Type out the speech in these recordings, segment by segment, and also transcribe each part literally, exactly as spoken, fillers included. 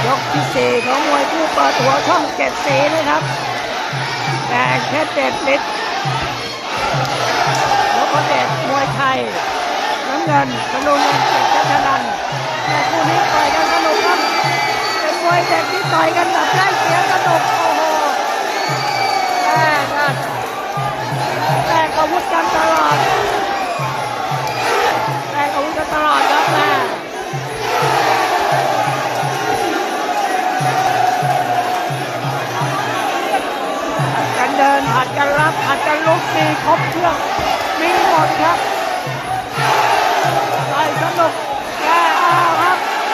กที่สี่ของมวยคู่เปิดหัวช่องเจ็ดสีนะครับแดงเพชรเดชฤทธิ์นพเดชมวยไทยน้ำเงินธนูเงินเกียรติชัชนันท์แต่คู่นี้ต่อยกันสนุกครับเป็นมวยเด็กที่ต่อยกันแบบใกล้เคียงสนุกโอ้โหแรกกันแรกอาวุธกันตลอดแรกอาวุธกันตลอดครับแม่กันเดินผัดกันรับผัดกันลุกมีครบเครื่องมีหมดครับต่อยสนุกแก่เอาครับ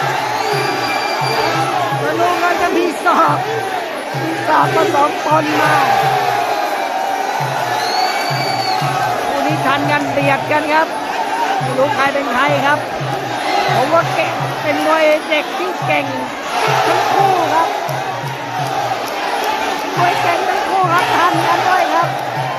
มาดูกันจะมีศอกมีศอกผสมปนมาคู่นี้ทันกันเบียดกันครับไม่รู้ใครเป็นใครครับผมว่าเก่งเป็นมวยเด็กที่เก่งทั้งคู่ครับมวยเก่งทั้งคู่ครับทันกันด้วยครับ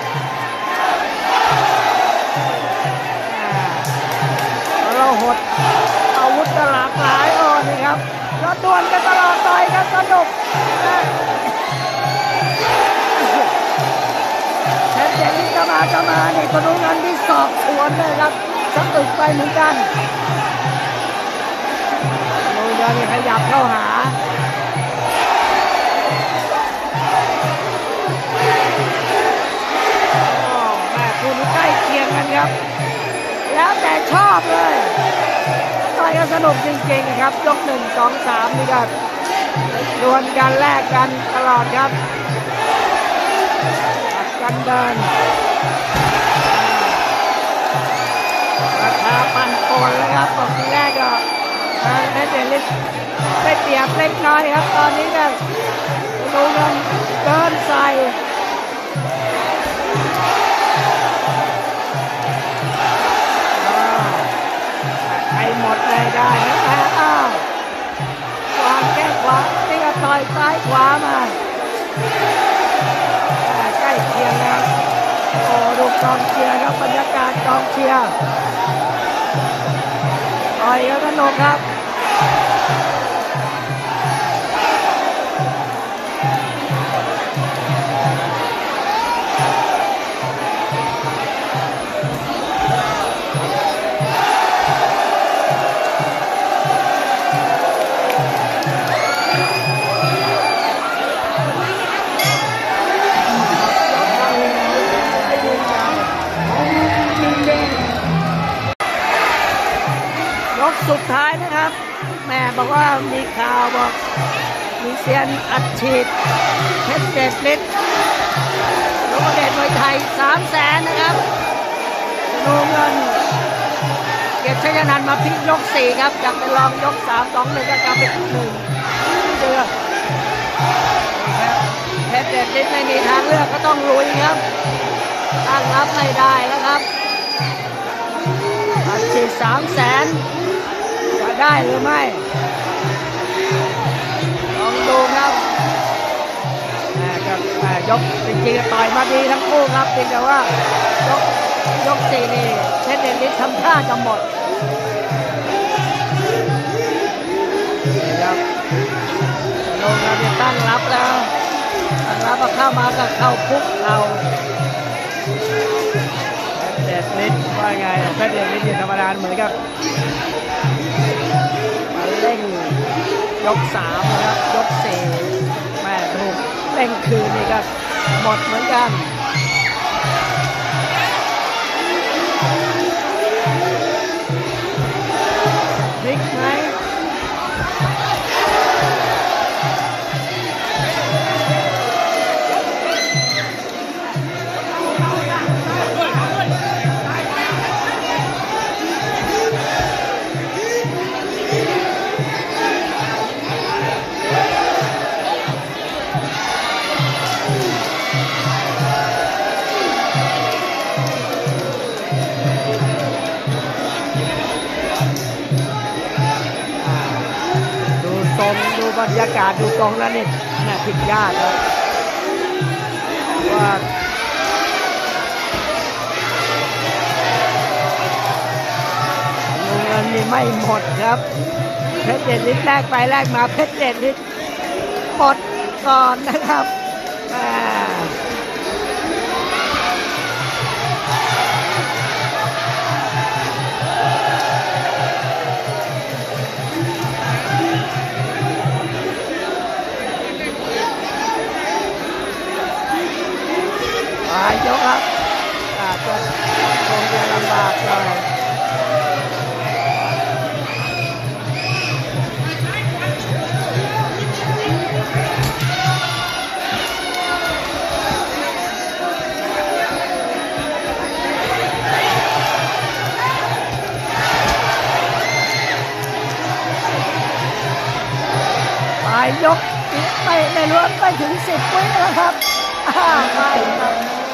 เราหดอาวุธหลากหลายอ่อนนี่ครับแล้วดวลกันตลอดต่อยกันสนุกแทนเจนี่จะมาจะมานี่คนนู้นนั้นที่สอบสวนเลยครับสนุกไปเหมือนกันโนยานี่ขยับเข้าหาแม่คู่นี้ใกล้เคียงกันครับแล้วแต่ชอบเลยต่อยกันสนุกจริงๆครับยกหนึ่งสองสามนี่ครับดวลกันแลกกันตลอดครับกันเดินราคาปั่นปอนเลยครับตอนที่แรกก็ทางเพชรเดชฤทธิ์ได้เปรียบเล็กน้อยครับตอนนี้ก็ดูกันเดินใส่หมดเลยได้นะแต่อ้าววางแก้ขวานี่ก็ต่อยซ้ายขวามาใกล้เคียงแล้วโอ้ดูกองเชียร์ครับบรรยากาศกองเชียร์ต่อยกันสนุกครับสุดท้ายนะครับแม่บอกว่ามีข่าวบอกมีเซียนอัดฉีดเพชรเดชฤทธิ์นพเดชมวยไทยสามแสนนะครับดูเงินเกียรติชัยนันท์มาพลิกยกสี่ครับจากไปลองยกสามสองหนึ่งก็กลับไปหนึ่งเดือดเพชรเดชฤทธิ์ไม่มีทางเลือกก็ต้องลุยครับตั้งรับไม่ได้แล้วครับอัดฉีดสามแสนจะได้หรือไม่ลองดูครับแม่ก็แม่ยกจริงๆต่อยมาดีทั้งคู่ครับเพียงแต่ว่ายกยกสี่นี่เพชรเดชฤทธิ์ทำท่าจะหมดนี่ครับลงมาจะตั้งรับแล้วตั้งรับมาเข้ามาก็เข้าคุกเราเพชรเดชฤทธิ์ว่าไงเพชรเดชฤทธิ์ธรรมดาเหมือนกับเร่งยกสามนะครับยกสี่แม่ถูกเร่งคืนนี่ก็หมดเหมือนกันพลิกไหมบรรยากาศดูตรงแล้วนี่แม่ผิดยากแล้วว่าดูเงินงินนี่ไม่หมดครับเพชรเดชฤทธิ์แลกไปแลกมาเพชรเดชฤทธิ์หมดก่อนนะครับปลายยกครับอาจจะคงจะลำบากหน่อยปลายยกไม่ไม่รวมไปถึงสิบวิแล้วครับไปครับ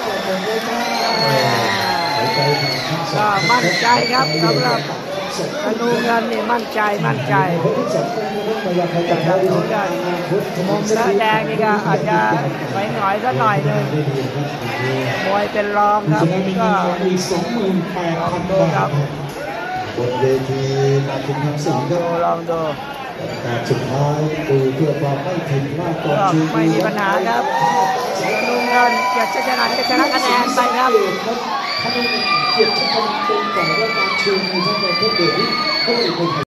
ก็มั่นใจครับสำหรับธนูเงินนี่มั่นใจมั่นใจธนูเงินมุมเนื้อแดงนี่ก็อาจจะไปหน่อยสักหน่อยหนึ่งมวยเป็นรองครับก็ลองดูครับบนเวทีการชิงทั้งสี่ก็ลองดูการสุดท้ายดูเพื่อความไม่ผิดพลาดก่อนชิงไม่มีปัญหาครับธนูเงินอยากจะชนะก็ชนะคะแนนไปครับถ้าไม่เกียรติชนะเป็นแต่ว่าการชิงในช่วงเป็นเพื่อเด็กที่เขาเป็นคน